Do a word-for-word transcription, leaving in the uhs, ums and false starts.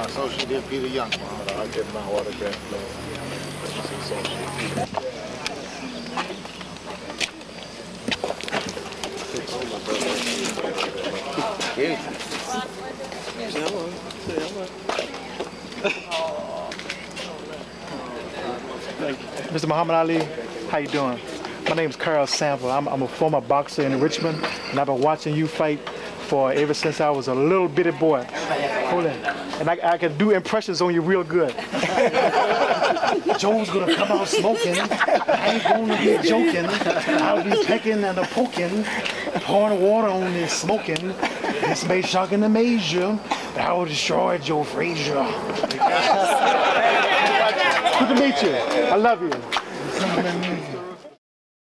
my associate here, Peter Young. I'll get my autograph. Mister Muhammad Ali, how you doing? My name is Carroll Sample. I'm, I'm a former boxer in Richmond, and I've been watching you fight for ever since I was a little bitty boy. Hold on. And I, I can do impressions on you real good. Joe's gonna come out smoking. I ain't gonna be joking. I'll be pecking and a-pokin, pouring water on this smoking. This may shock and amaze you, but I will destroy Joe Frazier. Good to meet you. I love you.